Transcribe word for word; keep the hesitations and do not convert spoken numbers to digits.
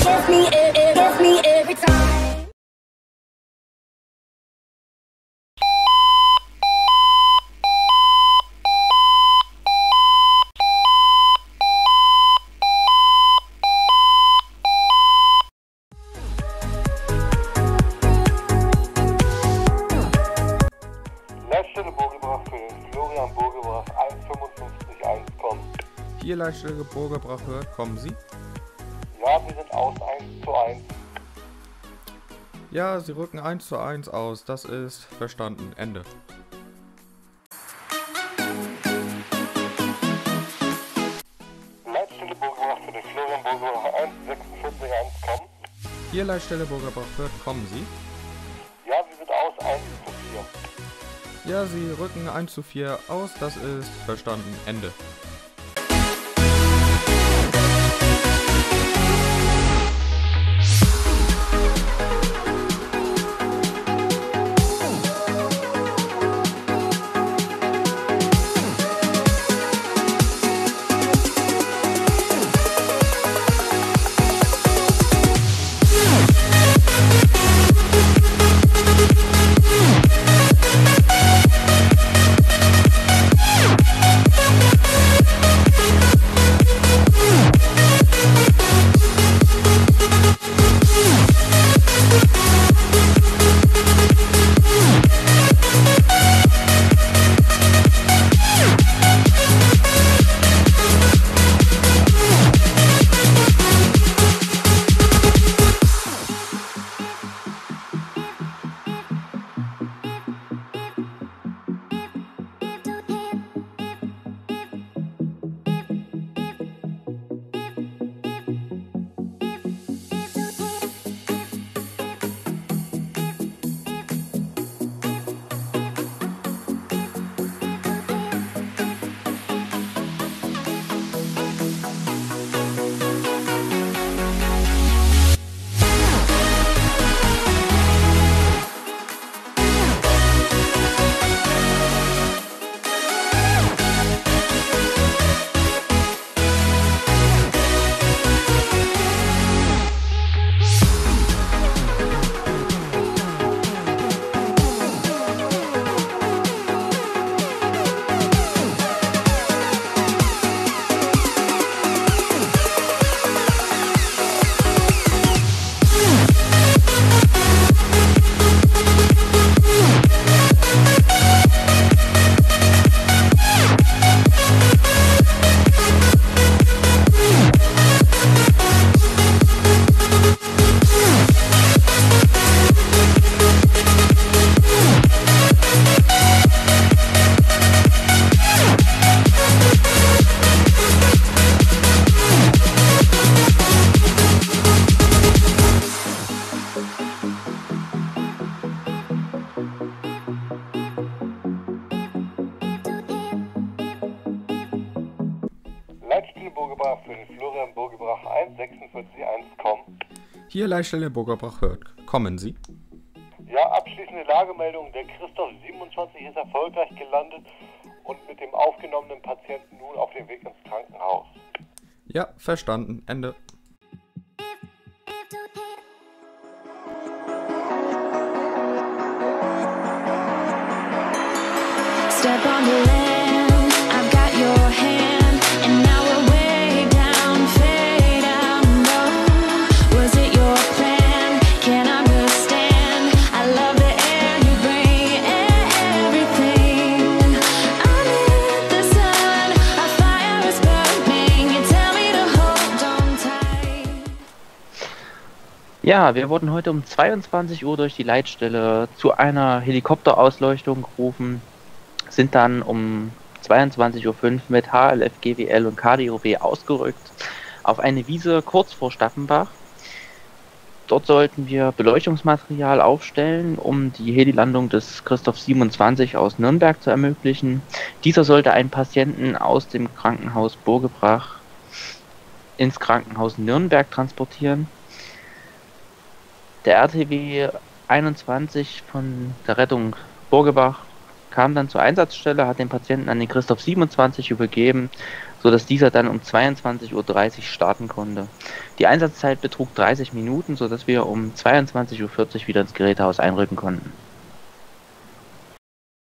gets me, it, it gets me every time. Leitstelle Burgebrach für den Florian Burgebrach eins fünfundfünfzig eins kommen. Hier Leitstelle Burgebrach hört, kommen Sie? Ja, wir sind aus eins zu eins. Ja, Sie rücken eins zu eins aus, das ist verstanden, Ende. Leitstelle Burgebrach für den Florian Burgebrach eins sechsundvierzig eins kommen. Hier Leitstelle Burgebrach hört, kommen Sie? Ja, wir sind aus eins zu vier. Ja, Sie rücken eins zu vier aus, das ist verstanden, Ende. Leitstelle Burgebrach für den Florian Burgebrach eins sechsundvierzig eins kommen. Hier Leitstelle Burgebrach hört, kommen Sie? Ja, abschließende Lagemeldung. Der Christoph siebenundzwanzig ist erfolgreich gelandet und mit dem aufgenommenen Patienten nun auf dem Weg ins Krankenhaus. Ja, verstanden, Ende. Step on the land, I've got your hand, and now we're way down, fade down low. Was it your plan? Can't understand. I love the air you bring, everything. Under the sun, a fire is burning. You tell me to hold on tight. Ja, wir wurden heute um zweiundzwanzig Uhr durch die Leitstelle zu einer Helikopterausleuchtung gerufen, sind dann um zweiundzwanzig Uhr fünf mit H L F, G W L und K D O W ausgerückt auf eine Wiese kurz vor Stappenbach. Dort sollten wir Beleuchtungsmaterial aufstellen, um die Heli-Landung des Christoph siebenundzwanzig aus Nürnberg zu ermöglichen. Dieser sollte einen Patienten aus dem Krankenhaus Burgebrach ins Krankenhaus Nürnberg transportieren. Der R T W einundzwanzig von der Rettung Burgebrach kam dann zur Einsatzstelle, hat den Patienten an den Christoph siebenundzwanzig übergeben, sodass dieser dann um zweiundzwanzig Uhr dreißig starten konnte. Die Einsatzzeit betrug dreißig Minuten, sodass wir um zweiundzwanzig Uhr vierzig wieder ins Gerätehaus einrücken konnten.